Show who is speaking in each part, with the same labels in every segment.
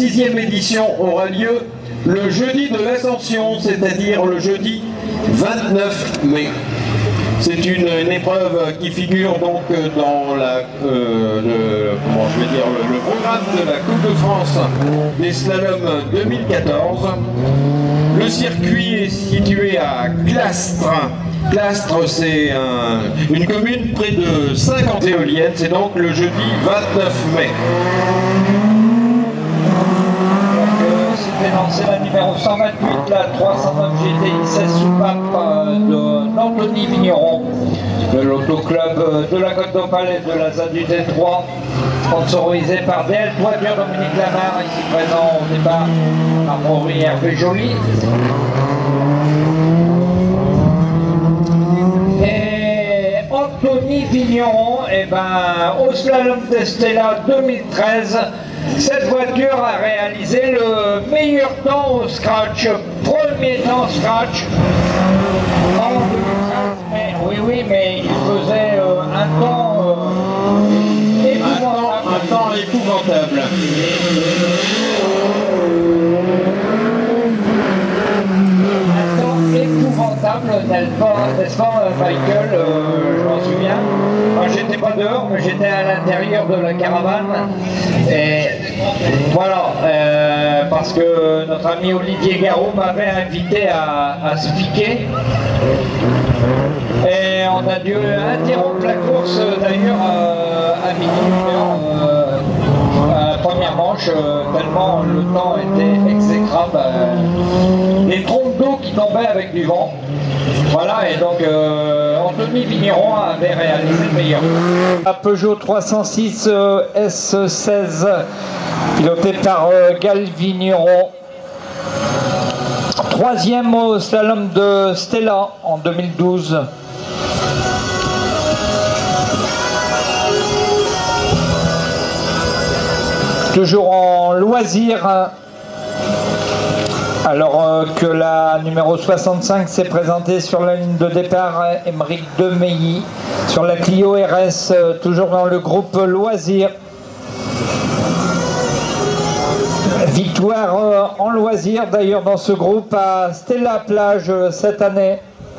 Speaker 1: 6e édition aura lieu le jeudi de l'Ascension, c'est-à-dire le jeudi 29 mai. C'est une épreuve qui figure donc dans le programme de la Coupe de France des slaloms 2014. Le circuit est situé à Clastres. Clastres, c'est une commune près de 50 éoliennes. C'est donc le jeudi 29 mai.
Speaker 2: C'était lancé la numéro 128, la 309 GTI 16 soupape d'Anthony Vigneron, de l'autoclub de la Côte d'Opale et de la ZAD du Détroit, sponsorisé par DL Toiture, Dominique Lamar, ici présent au départ, Amaury Hervé Joly. Et Anthony Vigneron, au slalom d'Estella 2013, cette voiture a réalisé le meilleur temps au scratch, premier temps scratch en 2013. Mais il faisait un temps
Speaker 1: épouvantable.
Speaker 2: N'est-ce pas, Michael? Je m'en souviens. Moi, j'étais pas dehors, mais j'étais à l'intérieur de la caravane. Et voilà, parce que notre ami Olivier Garot m'avait invité à se piquer. Et on a dû interrompre la course d'ailleurs à minuit. Première manche, tellement le temps était exécrable. Les trompes d'eau qui tombaient avec du vent. Voilà, et donc Anthony Vigneron avait réalisé le meilleur. Un Peugeot 306 S16, piloté par Gal Vigneron. Troisième au slalom de Stella en 2012. Toujours en loisir, alors que la numéro 65 s'est présentée sur la ligne de départ, Émeric Demeilly, sur la Clio RS, toujours dans le groupe loisir. Victoire en loisir d'ailleurs dans ce groupe à Stella Plage cette année.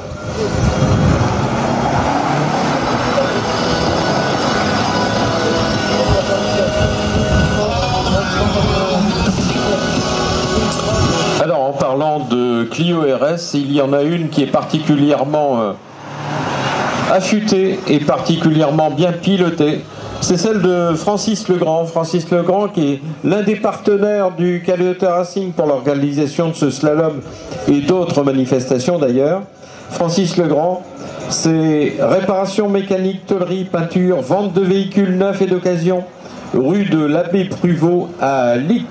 Speaker 1: Alors, en parlant de Clio RS, il y en a une qui est particulièrement affûtée et particulièrement bien pilotée. C'est celle de Francis Legrand. Francis Legrand qui est l'un des partenaires du Caledonia Racing pour l'organisation de ce slalom et d'autres manifestations d'ailleurs. Francis Legrand, c'est réparation mécanique, tôlerie, peinture, vente de véhicules neufs et d'occasion, rue de l'Abbé Pruvot à Lic.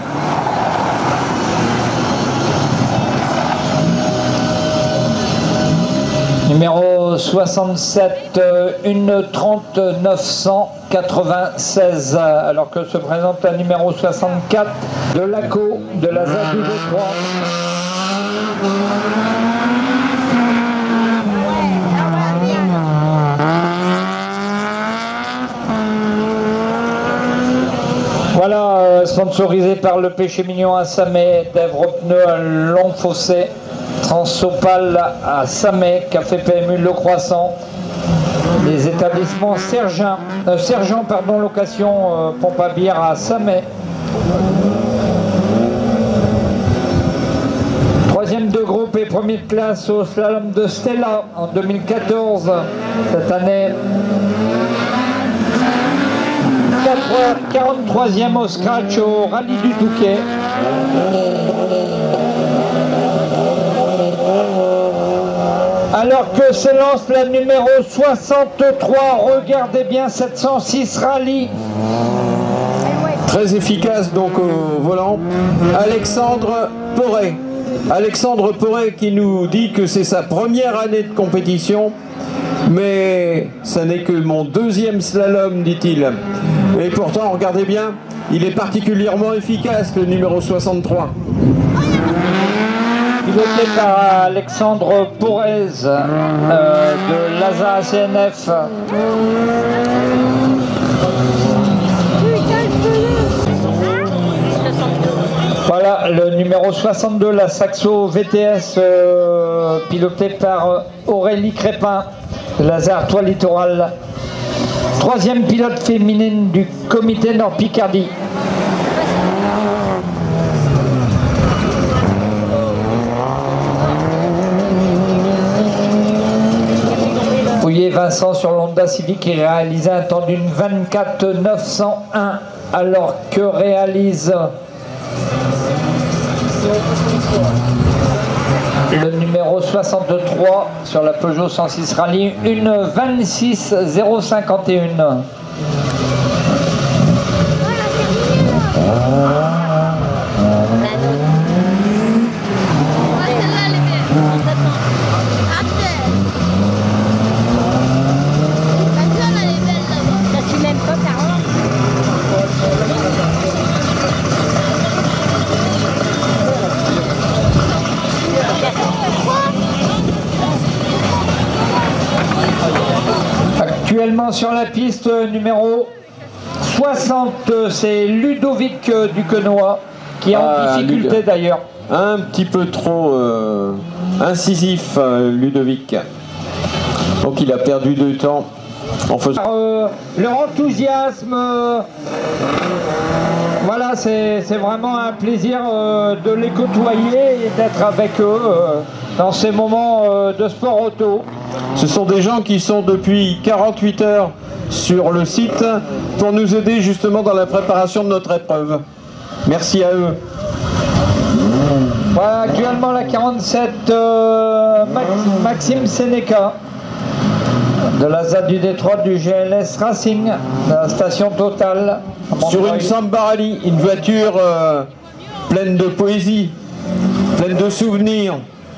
Speaker 2: Numéro 67, une 30 996, alors que se présente la numéro 64 de l'ACO, de la ZAD du Détroit. Voilà, sponsorisé par le Péché Mignon à Samet, Dèvres Pneus à Longfossé, Transopal à Samet, Café PMU Le Croissant, les établissements Sergent location pompe à bière à Samet. Troisième de groupe et premier de classe au slalom de Stella en 2014. Cette année, 43e au scratch au rallye du Touquet. Alors que s'élance la numéro 63, regardez bien 706 rallye.
Speaker 1: Très efficace donc au volant, Alexandre Poré. Alexandre Poré qui nous dit que c'est sa première année de compétition, mais ça n'est que mon deuxième slalom, dit-il. Et pourtant, regardez bien, il est particulièrement efficace, le numéro 63.
Speaker 2: Piloté par Alexandre Porez de l'ASA CNF. Voilà, le numéro 62, la Saxo VTS, pilotée par Aurélie Crépin, de Lazare Toit Littoral. Troisième pilote féminine du comité Nord-Picardie. Fouillé Vincent sur l'Honda Civic qui réalisait un temps d'une 24 901 alors que réalise le numéro 63 sur la Peugeot 106 Rallye, une 26 051. Actuellement sur la piste numéro 60, c'est Ludovic Duquenois qui est en difficulté d'ailleurs.
Speaker 1: Un petit peu trop incisif, Ludovic. Donc il a perdu du temps en faisant...
Speaker 2: leur enthousiasme, voilà, c'est vraiment un plaisir de les côtoyer et d'être avec eux dans ces moments de sport auto.
Speaker 1: Ce sont des gens qui sont depuis 48 heures sur le site pour nous aider justement dans la préparation de notre épreuve. Merci à eux.
Speaker 2: Voilà, actuellement la 47, Maxime Seneca de la ZAD du Détroit du GLS Racing, de la station Total.
Speaker 1: Sur une Samba Rally, une voiture pleine de poésie, pleine de souvenirs.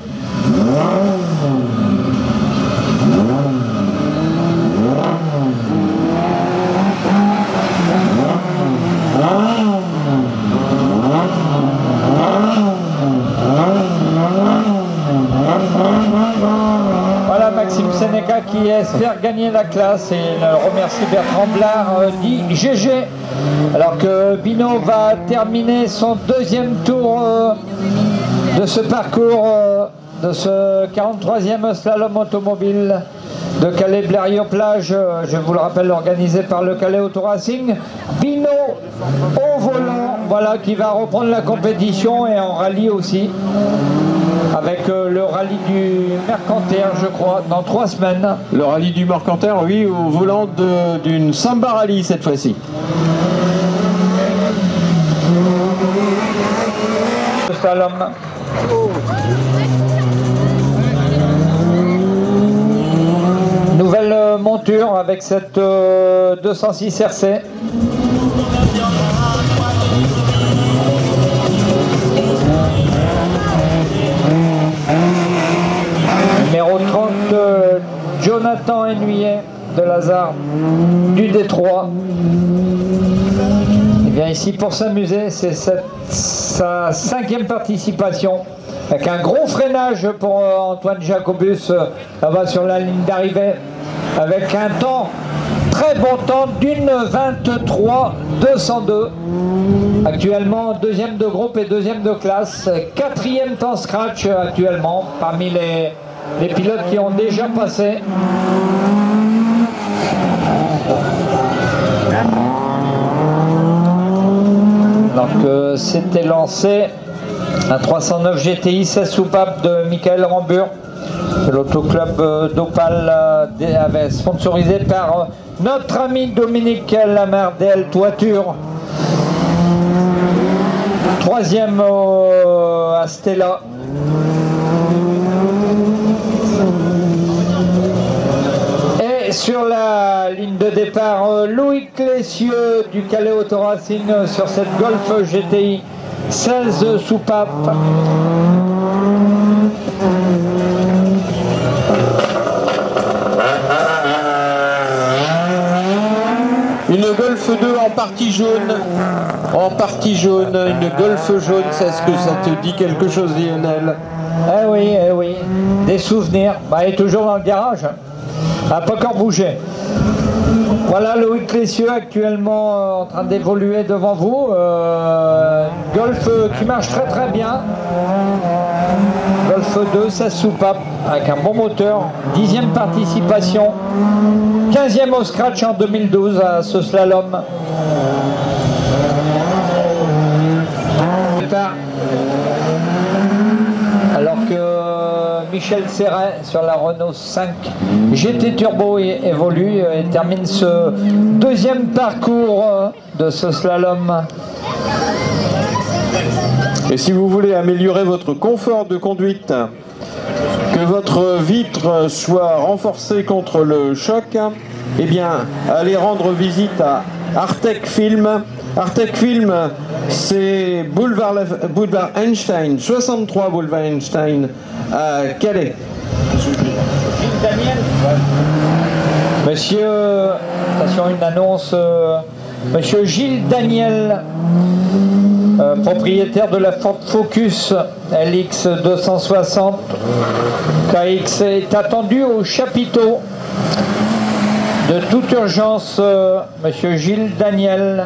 Speaker 2: Voilà Maxime Seneca qui espère gagner la classe et il remercie Bertrand Blard, dit GG. Alors que Bino va terminer son deuxième tour de ce parcours, de ce 43e slalom automobile de Calais-Blériot-Plage, je vous le rappelle, organisé par le Calais Auto Racing. Bino au volant, voilà, qui va reprendre la compétition et en rallye aussi, avec le rallye du Mercantaire, je crois, dans 3 semaines.
Speaker 1: Le rallye du Mercantaire, oui, au volant d'une Samba Rally cette fois-ci.
Speaker 2: Slalom. Nouvelle monture avec cette 206 RC. Numéro 30, Jonathan Hennuyer de Lazare du Détroit. Il vient ici pour s'amuser, c'est sa 5e participation. Avec un gros freinage pour Antoine Jacobus là-bas sur la ligne d'arrivée. Avec un temps, très bon temps d'une 23 202. Actuellement 2e de groupe et 2e de classe. 4e temps scratch actuellement parmi les pilotes qui ont déjà passé. Donc c'était lancé un 309 GTI 16 soupapes de Michael Rambur. L'autoclub d'Opal avait sponsorisé par notre ami Dominique Lamardel Toiture. 3e à Stella. Et sur la ligne de départ, Loïc Clécieux du Calais Auto Racing sur cette Golf GTI 16 soupapes.
Speaker 1: Une Golf 2 en partie jaune. En partie jaune, une Golf jaune, est-ce que ça te dit quelque chose, Lionel?
Speaker 2: Eh oui, des souvenirs. Bah, elle est toujours dans le garage. Elle n'a pas encore bougé. Voilà Loïc Clécieux actuellement en train d'évoluer devant vous. Golf qui marche très très bien. Golf 2, 16 soupapes avec un bon moteur. 10e participation. 15e au scratch en 2012 à ce slalom. Alors que Michel Serret sur la Renault 5 GT Turbo évolue et termine ce deuxième parcours de ce slalom.
Speaker 1: Et si vous voulez améliorer votre confort de conduite, que votre vitre soit renforcée contre le choc, eh bien, allez rendre visite à Artec Film. Artec Film, c'est boulevard Einstein, 63 boulevard Einstein, à Calais.
Speaker 2: Monsieur, attention, une annonce, Monsieur Gilles Daniel, propriétaire de la Ford Focus LX 260 KX, est attendu au chapiteau. De toute urgence, Monsieur Gilles Daniel,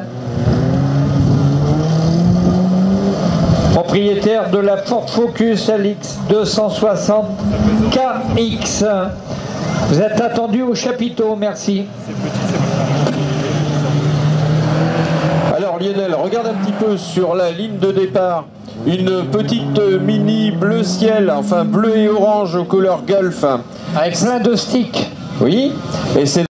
Speaker 2: propriétaire de la Ford Focus LX 260 KX. Vous êtes attendu au chapiteau, merci.
Speaker 1: Alors Lionel, regarde un petit peu sur la ligne de départ. Une petite mini bleu ciel, enfin bleu et orange aux couleurs Golf.
Speaker 2: Avec plein de sticks.
Speaker 1: Oui, et c'est